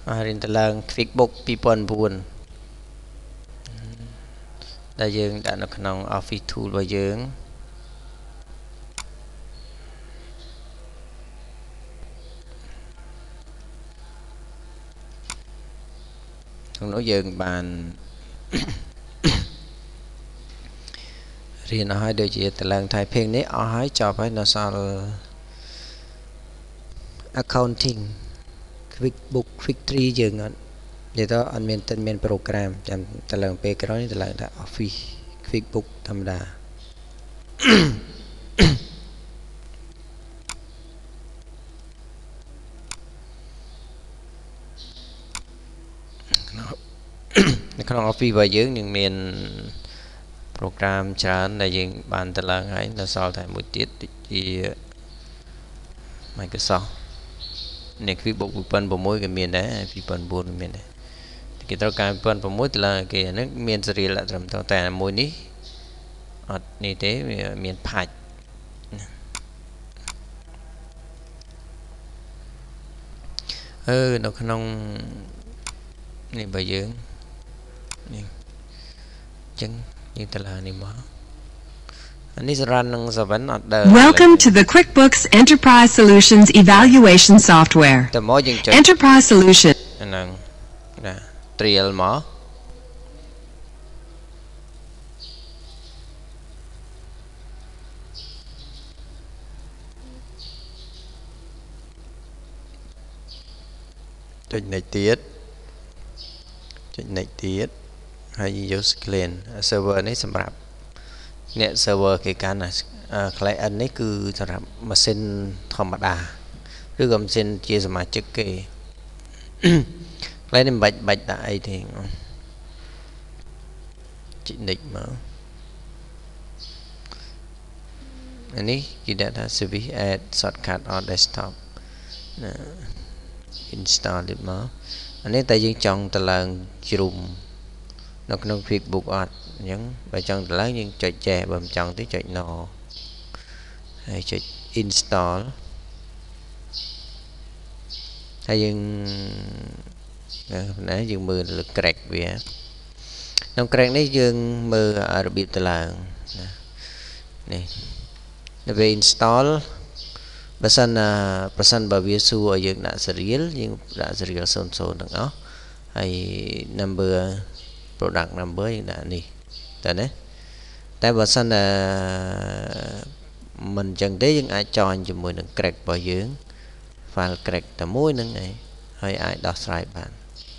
រៀនតឡើង QuickBook 2009ដែលយើងដាក់នៅក្នុង Office Tool របស់យើងក្នុងនោះយើងបានរៀនអស់ហើយដូចជាតឡើង typing នេះអស់ហើយចប់ហើយនៅសល់ accounting QuickBook Quick 3យើងអត់និយាយទៅអត់មាន program ចាំតឡើងពេលក្រោយនេះតឡើងថា Office QuickBook ធម្មតានៅក្នុង Office របស់យើងនឹងមាន program ច្រើនដែលយើងបានតឡើងហើយនៅសល់តែមួយទៀតដូចជា Microsoft នេះ QuickBook 2006ក៏មានដែរ2009ក៏មានដែរគេត្រូវការ2006តឡើងគេអានេះមានសេរីលត្រឹមត្រូវតែមួយនេះអត់នេះទេវាមានផាច់នៅក្នុងនេះបើយើងនេះចឹងយើងតឡើងនេះមកនេះសរ៉ាន់នឹង7អត់ដើរ Welcome to the QuickBooks Enterprise Solutions Evaluation Software. តើមកយើងចុច Enterprise Solution ហ្នឹងណា trial មកចុច next ទៀតចុច next ទៀតហើយយក screen server នេះសម្រាប់អ្នក server គេកាន់client នេះគឺសម្រាប់ម៉ាស៊ីនធម្មតាឬក៏ម៉ាស៊ីនជាសមាជិកគេ client នេះមិនបាច់ដាក់អីទេចុច next មកអានេះគេដាក់ថា service add shortcut on desktop ណា install ទៀតមកអានេះតែយើងចង់ទៅឡើងជ្រុំនៅក្នុង QuickBook អត់អញ្ចឹងបើចង់ទៅឡើងយើងចុចចេះបើមិនចង់ទេចុច no ហើយចុច install ហើយយើងណាយើងមើលលើ crack វាក្នុង crack នេះយើងមើលរបៀបទៅឡើងណានេះដល់ពេល install បើសិនបើវាសួរឲ្យយើងដាក់ serial យើងដាក់ serial 00ទាំងអស់ហើយ number product number យើងដាក់នេះតើណាតែបើសិនមិនអញ្ចឹងទេយើងអាចចងជាមួយនឹង crack របស់យើង file crack តែមួយហ្នឹងឯងហើយអាចដោះស្រាយបាន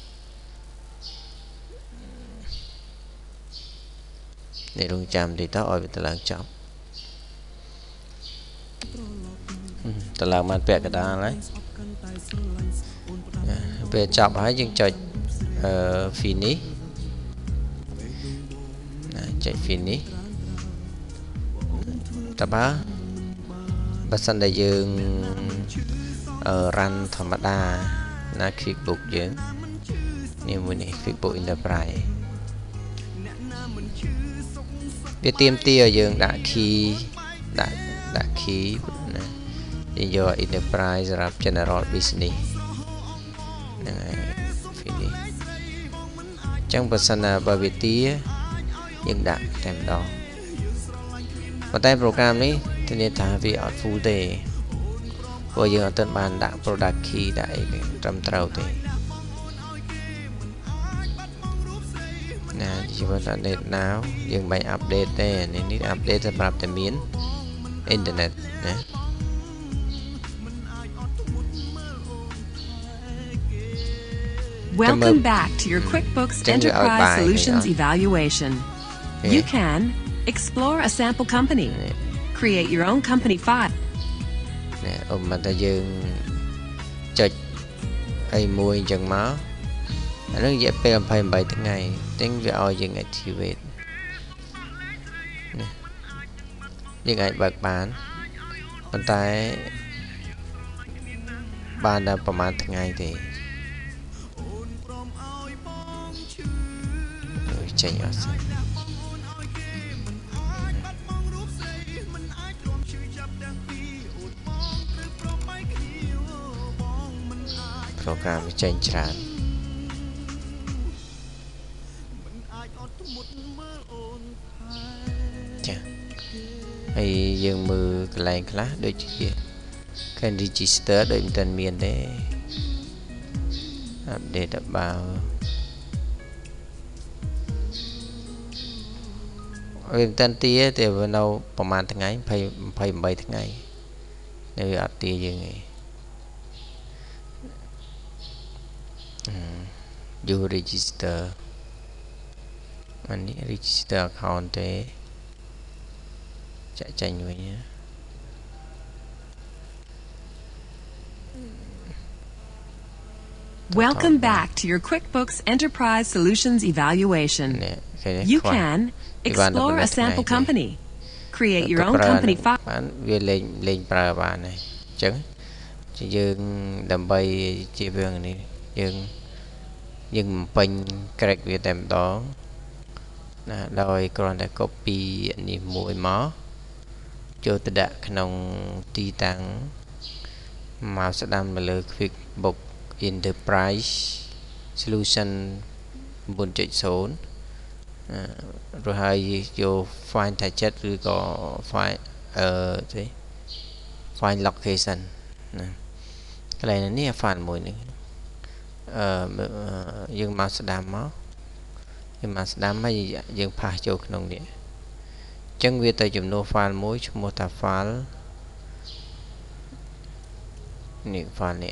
នេះរងចាំតិចទៅឲ្យវាទៅឡើងចប់ទៅឡើងបានពាក់កណ្ដាលហើយពេលចប់ហើយយើងចុចfinish ចុច finish តើបើសិនតែយើង run ធម្មតាណា QuickBook យើងនេះមួយនេះ QuickBook Enterprise វាទាមទារឲ្យយើងដាក់ key ដាក់ key ណាយើងយក Enterprise សម្រាប់ General Business ហ្នឹងហើយ finish អញ្ចឹងបើសិនណាបើវាទាយើងដាក់តែម្ដងប៉ុន្តែ program នេះធានាថាវាអត់ full ទេព្រោះយើងអត់ទាន់បានដាក់ product key ដាក់អីត្រឹមត្រូវទេណាជីវិត update now យើងមិន update ទេនេះ update សម្រាប់តែមាន internet ណា Welcome back to your QuickBooks Enterprise Solutions Evaluation. You can explore a sample company, create your own company file. មកតែយើងចុចអីមួយអញ្ចឹងមកអានោះរយៈពេល28ថ្ងៃអញ្ចឹងវាឲ្យយើង activate យើងអាចបើកបានប៉ុន្តែបានតែប្រហែលថ្ងៃទេចេញអត់ program ចេញច្រើន hay dương mưa cái lạnh class đôi chia can register đôi tên miền đấy update about về tên tia thì vừa đâuประมาณ tháng ngày phải 7 tháng ngày nếu ở tia dương này you register anh register account thế chạy tranh với nhé Welcome back to your QuickBooks Enterprise Solutions evaluation. You can explore a sample company, create your own company file. Về lênប្រើបានnàyចឹងយើងដើម្បីជារឿងនេះយើងបំពេញ correct វាតែម្ដងណាដោយគ្រាន់តែ copy នេះមួយមកចូលទៅដាក់ក្នុងទីតាំងមកស្ដាំទៅលើ QuickBooks Enterprise Solution 9.0 rồiហើយយក file target ឬក៏ file file location ណាកន្លែងនេះ file មួយនេះយើងមកស្ដាំមកហើយយើងផាសចូលក្នុងនេះអញ្ចឹងវាទៅចំនួន file មួយឈ្មោះថា file នេះ file នេះ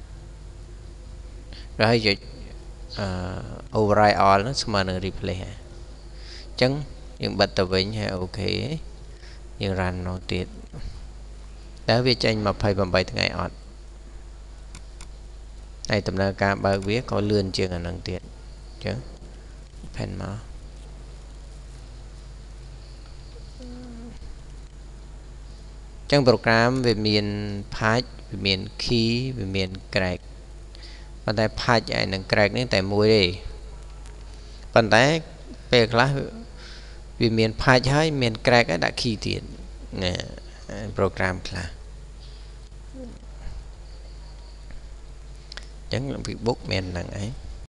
rồiហើយយកoverride all ហ្នឹងស្មើនឹង replace អញ្ចឹងយើងបិទទៅវិញហើយអូខេយើង run នោះទៀតតើវាចេញ28ថ្ងៃអត់ហើយដំណើរការបើកវាក៏លឿនជាងអាហ្នឹងទៀតអញ្ចឹង pen មកអញ្ចឹង program វាមាន patch វាមាន key វាមាន crack ប៉ុន្តែ patch ឯនឹង crack នេះតែមួយទេប៉ុន្តែពេលខ្លះវាមាន patch ហើយមាន crack ហើយដាក់ key ទៀតណា program ខ្លះអញ្ចឹង QuickBooks មានហ្នឹងឯង